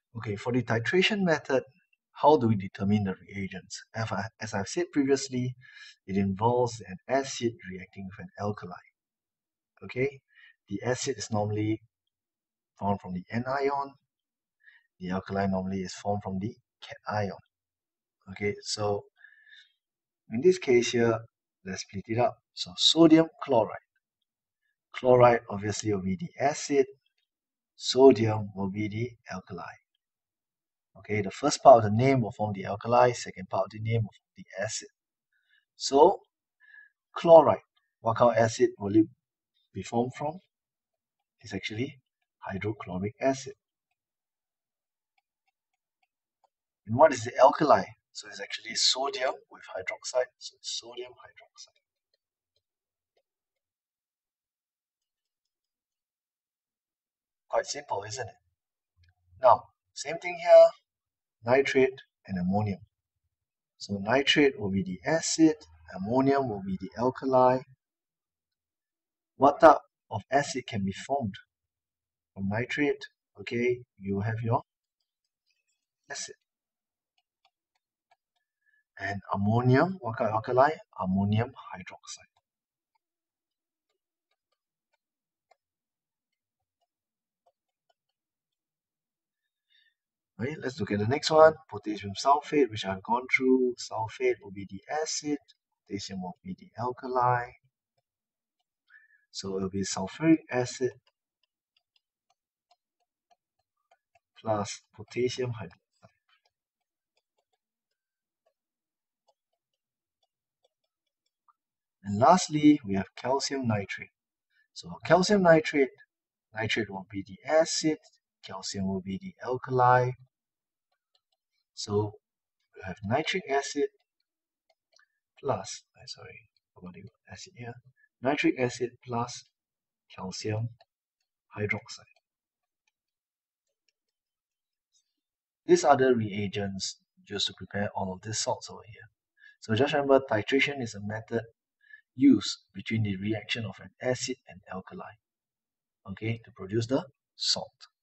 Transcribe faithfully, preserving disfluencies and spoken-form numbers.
Okay, for the titration method, how do we determine the reagents? As, I, as I've said previously, it involves an acid reacting with an alkali. Okay, the acid is normally formed from the anion. The alkali normally is formed from the cation. Okay, so in this case here, let's split it up. So sodium chloride. Chloride obviously will be the acid. Sodium will be the alkali. Okay, the first part of the name will form the alkali, second part of the name will form the acid. So chloride, what kind of acid will it be formed from? It's actually hydrochloric acid. And what is the alkali? So it's actually sodium with hydroxide. So it's sodium hydroxide. Quite simple, isn't it? Now, same thing here, nitrate and ammonium. So nitrate will be the acid, ammonium will be the alkali. What type of acid can be formed from nitrate? Okay, you have your acid. And ammonium, what kind of alkali? Ammonium hydroxide. Okay, let's look at the next one. Potassium sulfate, which I've gone through. Sulfate will be the acid. Potassium will be the alkali. So it will be sulfuric acid plus potassium hydroxide. And lastly, we have calcium nitrate. So calcium nitrate, nitrate will be the acid, calcium will be the alkali. So we have nitric acid plus, uh, sorry, about the acid here, nitric acid plus calcium hydroxide. These are the reagents used to prepare all of these salts over here. So just remember, titration is a method used between the reaction of an acid and alkali, okay, to produce the salt.